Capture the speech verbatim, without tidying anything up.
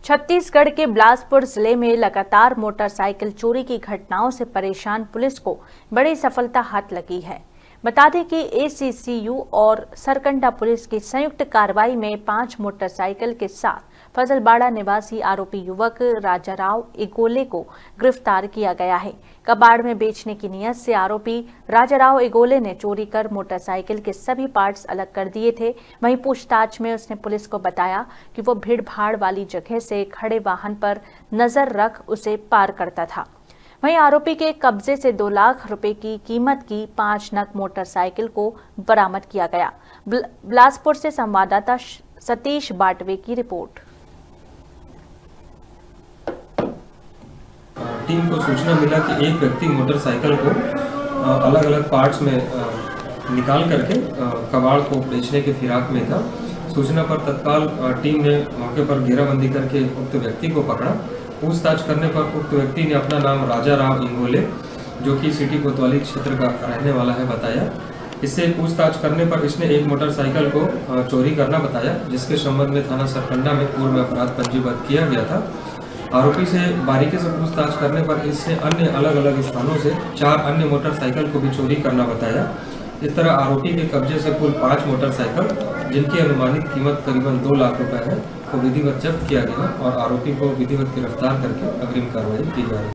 छत्तीसगढ़ के बिलासपुर जिले में लगातार मोटरसाइकिल चोरी की घटनाओं से परेशान पुलिस को बड़ी सफलता हाथ लगी है। बता दें कि ए सी सी यू और सरकंडा पुलिस की संयुक्त कार्रवाई में पांच मोटरसाइकिल के साथ फजलबाड़ा निवासी आरोपी युवक राजाराव इगोले को गिरफ्तार किया गया है। कबाड़ में बेचने की नीयत से आरोपी राजाराव इगोले ने चोरी कर मोटरसाइकिल के सभी पार्ट्स अलग कर दिए थे। वहीं पूछताछ में उसने पुलिस को बताया कि वो भीड़ भाड़ वाली जगह से खड़े वाहन पर नजर रख उसे पार करता था। वहीं आरोपी के कब्जे से दो लाख रुपए की कीमत की पांच नग मोटरसाइकिल को बरामद किया गया। बिलासपुर से संवाददाता सतीश बाटवे की रिपोर्ट। टीम को सूचना मिला कि एक व्यक्ति मोटरसाइकिल को अलग अलग पार्ट्स में निकाल करके कबाड़ को बेचने के फिराक में था। सूचना पर तत्काल टीम ने मौके पर घेराबंदी करके उक्त व्यक्ति को पकड़ा। पूछताछ करने पर उक्त व्यक्ति ने अपना नाम राजाराव इंगोले, जो कि सिटी कोतवाली क्षेत्र का रहने वाला है, बताया। इससे पूछताछ करने पर इसने एक मोटरसाइकिल को चोरी करना बताया, जिसके संबंध में थाना सरकंडा में पूर्व में अपराध पंजीबद्ध किया गया था। आरोपी से बारीकी से पूछताछ करने पर इसने अन्य अलग अलग स्थानों से चार अन्य मोटरसाइकिल को भी चोरी करना बताया। इस तरह आरोपी के कब्जे से कुल पाँच मोटरसाइकिल, जिनकी अनुमानित कीमत करीबन दो लाख रुपए है, को विधिवत जब्त किया गया और आरोपी को विधिवत गिरफ्तार करके अग्रिम कार्रवाई की जा रही है।